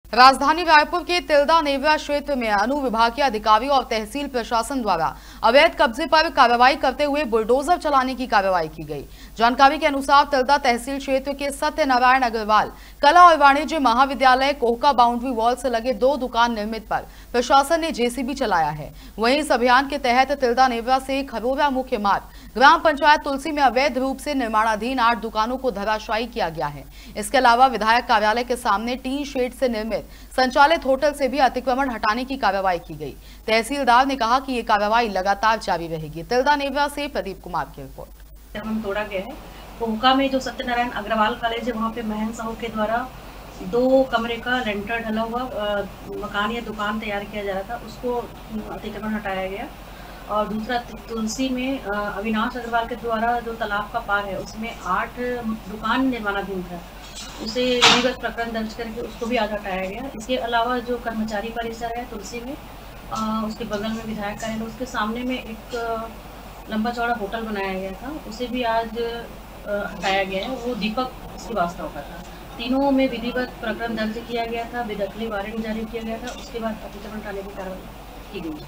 राजधानी रायपुर के तिल्दा नेवरा क्षेत्र में अनुविभागीय अधिकारियों और तहसील प्रशासन द्वारा अवैध कब्जे पर कार्रवाई करते हुए बुलडोजर चलाने की कार्रवाई की गई। जानकारी के अनुसार तिल्दा तहसील क्षेत्र के सत्यनारायण अग्रवाल कला और वाणिज्य महाविद्यालय कोहका बाउंड्री वॉल से लगे 2 दुकान निर्मित पर प्रशासन ने जेसीबी चलाया है। वहीं इस अभियान के तहत तिल्दा नेवरा से खरोरा मुख्य मार्ग ग्राम पंचायत तुलसी में अवैध रूप से निर्माणाधीन 8 दुकानों को धराशायी किया गया है। इसके अलावा विधायक कार्यालय के सामने टीन शेड से निर्मित संचालित होटल से भी अतिक्रमण हटाने की कार्रवाई की गई। तहसीलदार ने कहा कि ये कार्रवाई लगातार जारी रहेगी। तिल्दा नेवरा से प्रदीप कुमार की रिपोर्ट। हम तोड़ा गया है कोहका में जो सत्यनारायण अग्रवाल कॉलेज है, वहाँ पे महन साहू के द्वारा 2 कमरे का लेंटर ढला हुआ मकान या दुकान तैयार किया जा रहा था, उसको अतिक्रमण हटाया गया। और दूसरा तुलसी में अविनाश अग्रवाल के द्वारा जो तालाब का पार है उसमें 8 दुकान निर्माणाधीन था, उसे विधिवत प्रकरण दर्ज करके उसको भी आज हटाया गया। इसके अलावा जो कर्मचारी परिसर है तुलसी में, उसके बगल में विधायक कार्यालय, उसके सामने में एक लंबा चौड़ा होटल बनाया गया था, उसे भी आज हटाया गया है। वो दीपक श्रीवास्तव का था। तीनों में विधिवत प्रकरण दर्ज किया गया था, बेदखली वारंट जारी किया गया था, उसके बाद अतिक्रमण हटाने की कार्रवाई की गई।